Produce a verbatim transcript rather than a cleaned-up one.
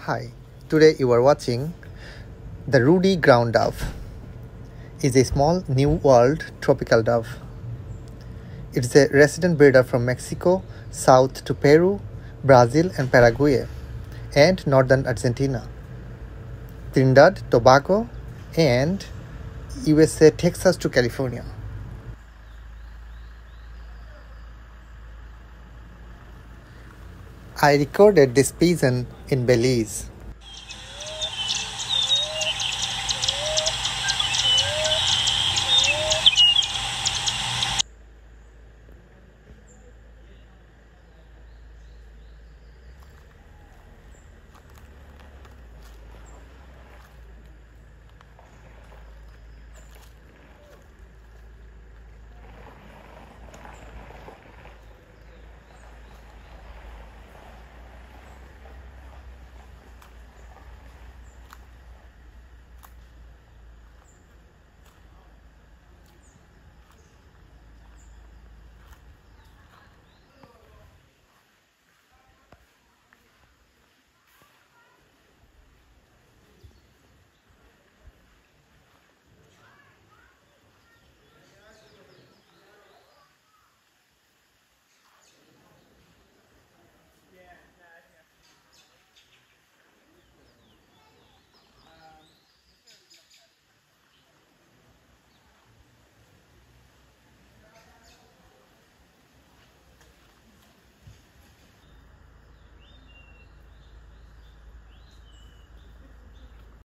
Hi, today you are watching the Ruddy ground dove. Is a small New World tropical dove. It's a resident breeder from Mexico south to Peru, Brazil and Paraguay, and northern Argentina, Trinidad, Tobago, and U S A Texas to California. I recorded this pigeon in Belize.